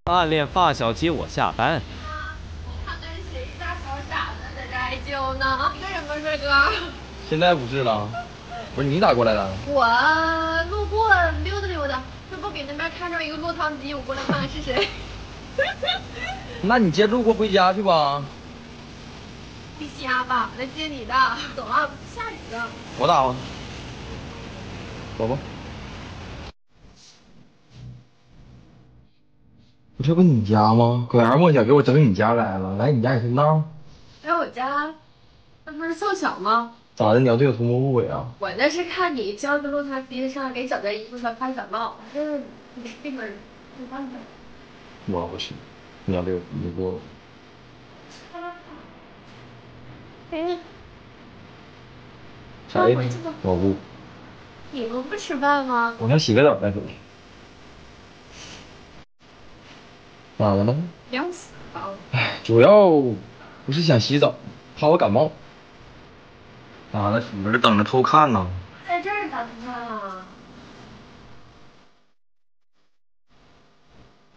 暗恋发小接我下班。 我看的是谁大小傻子在这哀求呢？一个人吗，帅哥？ 现在不是了，不是你咋过来的？ 我路过溜达溜达，这不给那边看着一个落汤鸡，我过来看看是谁。 那你接路过回家去吧。 你瞎吧，来接你的。走啊，下雨了。 我打吧。走吧。不这不你家吗？狗牙莫小给我整你家来了，来你家也是闹。 来我家，那不是凑巧吗？ 咋的？你要对我图谋不轨啊？ 我那是看你交个落汤鸡上给整件衣服上拍感冒，这这门没办法。 我不是，你要对我图谋不轨。 哎， 啥意思？ 回去吧。 我不。 你们不吃饭吗？ 我先洗个澡再走。咋的了？ 凉死了。 唉，主要不是想洗澡，怕我感冒。咋了？媳妇儿等着偷看呢。 在这儿等他。